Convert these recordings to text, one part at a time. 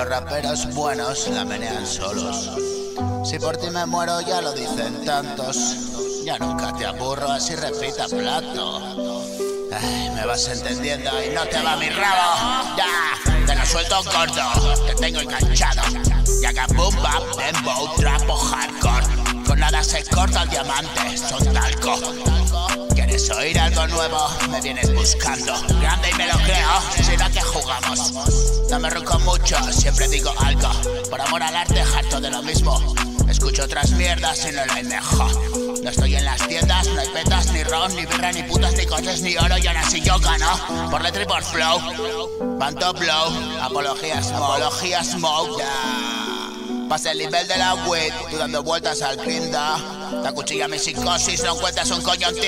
raperos buenos la menean solos. Si por ti me muero ya lo dicen tantos. Ya nunca te aburro, así repita plato. Ay, me vas entendiendo y no te va mi rabo. Ya, te lo suelto corto, te tengo enganchado. Ya que boom bap, dembow, trapo, hardcore. Con nada se corta el diamante, son talco. ¿Quieres oír algo nuevo? Me vienes buscando. Grande y me lo creo, si no que jugamos. No me ronco mucho, siempre digo algo. Por amor al arte, harto de lo mismo. Escucho otras mierdas y no lo hay mejor. No estoy en las tiendas, no hay petas, ni ron, ni birra, ni putas, ni coches, ni oro. Y aún así yo gano, por letra y por flow. Panto blow, apología smoke, yeah. Pasa el nivel de la weed, tú dando vueltas al grinda. La cuchilla mi psicosis, no encuentras un coño en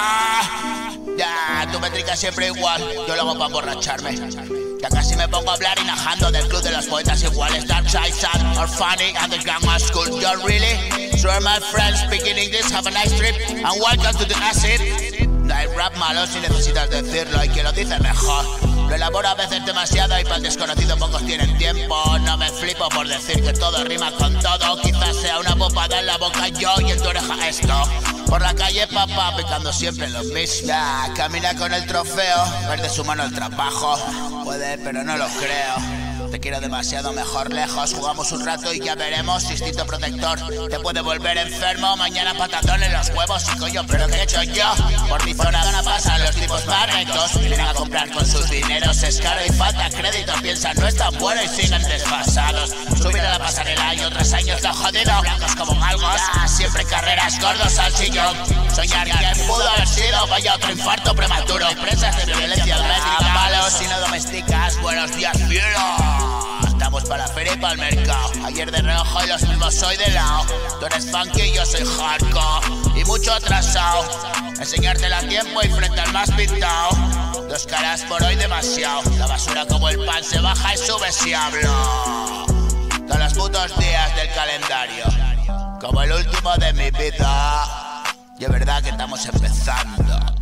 Tinder. Ya, tu métrica es siempre igual, yo lo hago para emborracharme. Ya casi me pongo a hablar enajando del club de los poetas iguales. Dark side, sad or funny, underground my school. Yo really, so are my friends speaking English, have a nice trip and welcome to the acid. No hay rap malo si necesitas decirlo, y quien lo dice mejor. Lo elaboro a veces demasiado y para el desconocido pocos tienen tiempo. No me flipo por decir que todo rima con todo. Quizás sea una popada en la boca yo y en tu oreja esto. Por la calle papá, picando siempre lo mismo. Ya, camina con el trofeo, ver de su mano el trabajo. Puede, pero no lo creo. Te quiero demasiado, mejor lejos. Jugamos un rato y ya veremos. Instinto protector te puede volver enfermo. Mañana patadón en los huevos y coño, pero ¿qué he hecho yo? Por mi zona pasan los tipos más rectos. Vienen a comprar con sus dineros, es caro y falta crédito. Piensan no es tan bueno y siguen desfasados. Subir a la pasarela y otros años lo jodido. Blancos como galgos, siempre carreras gordos al sillón. Soñar que pudo haber sido, vaya otro infarto prematuro. Empresas de violencia doméstica, malos y no domésticas. Buenos días, cielo. Estamos para la feria y para el mercado. Ayer de reojo y los mismos soy de lado. Tú eres funky y yo soy hardcore. Y mucho atrasado. Enseñártela a tiempo y frente al más pintado. Dos caras por hoy demasiado. La basura como el pan se baja y sube si hablo. Todos los putos días del calendario, como el último de mi vida. Y es verdad que estamos empezando.